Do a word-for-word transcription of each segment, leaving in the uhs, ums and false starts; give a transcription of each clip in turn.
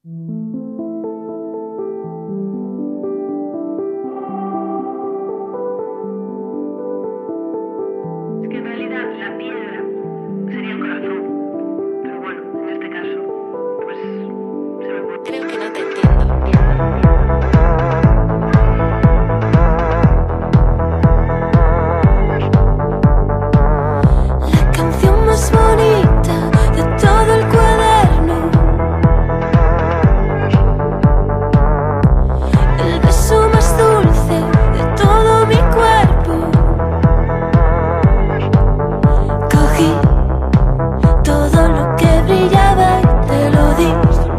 Es que en realidad la piedra sería el corazón, pero bueno, en este caso, pues se me ocurre. Creo que no te entiendo. La canción más bonita de todo el cuaderno, el beso más dulce de todo mi cuerpo. Cogí todo lo que brillaba y te lo di.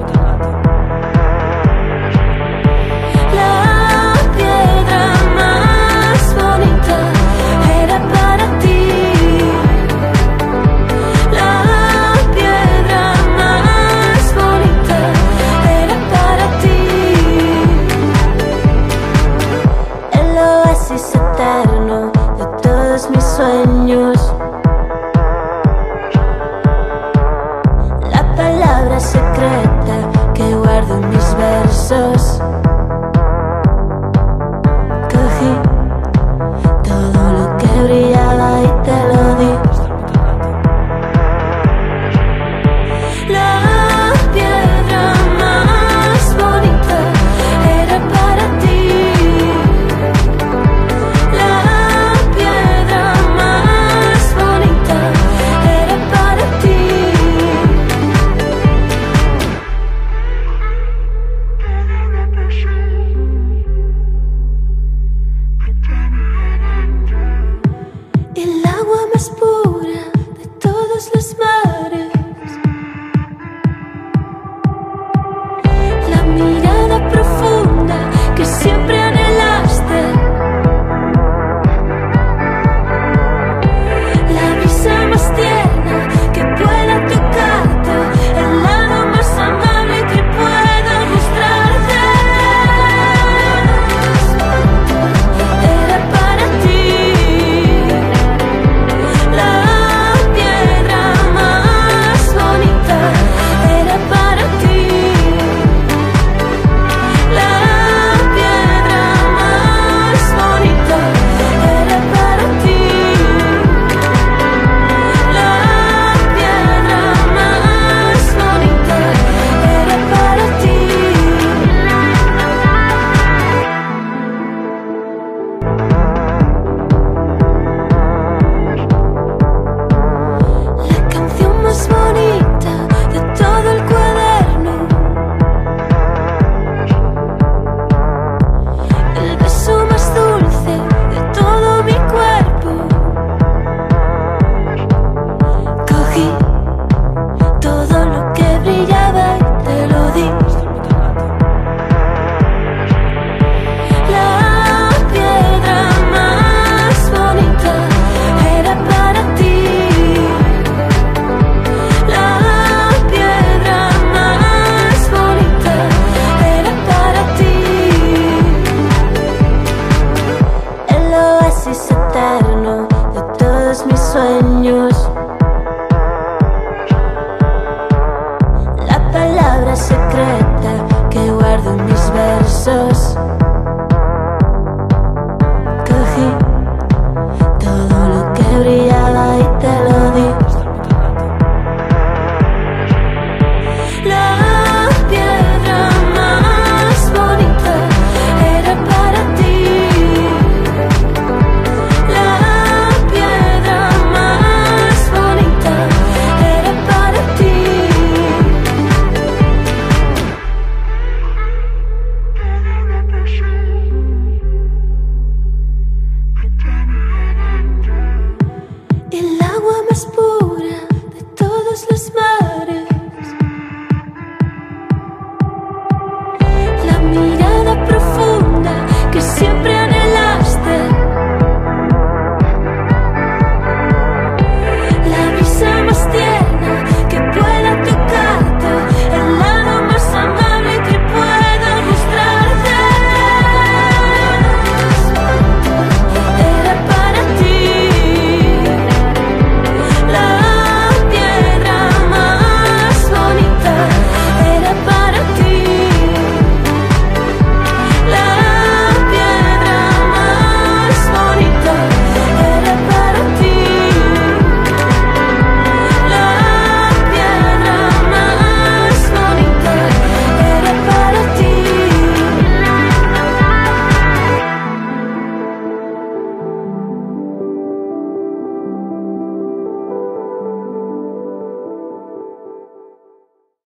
La piedra más bonita era para ti. La piedra más bonita era para ti. El oasis eterno de todos mis sueños. La palabra secreta que guardo en mis versos. Cogí todo lo que brillaba y te lo di. La piedra más bonita era para ti. La piedra más bonita era para ti. El agua más pura de todos los mares. La mirada profunda que siempre anhelaste. La brisa más tierna que pueda tocarte. El lado más amable que pueda mostrarte. Era para ti. La piedra más bonita era para ti. La piedra más bonita era para ti. La piedra más bonita era para ti. La canción más bonita de todo el cuaderno, el beso más dulce de todo mi cuerpo. Cogí todo lo que brillaba y te lo di. La piedra más bonita era para ti. La piedra más bonita era para ti. El oasis eterno de todos mis sueños. La palabra secreta